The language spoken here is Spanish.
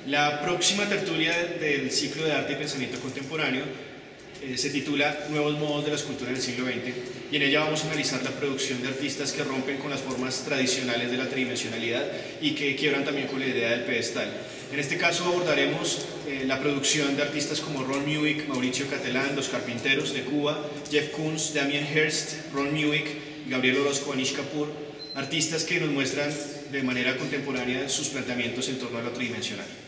La próxima tertulia del ciclo de arte y pensamiento contemporáneo se titula Nuevos modos de la escultura del siglo XX, y en ella vamos a analizar la producción de artistas que rompen con las formas tradicionales de la tridimensionalidad y que quiebran también con la idea del pedestal. En este caso abordaremos la producción de artistas como Ron Mueck, Mauricio Cattelan, Los Carpinteros de Cuba, Jeff Koons, Damien Hirst, Ron Mueck y Gabriel Orozco, Anish Kapoor, artistas que nos muestran de manera contemporánea sus planteamientos en torno a lo tridimensional.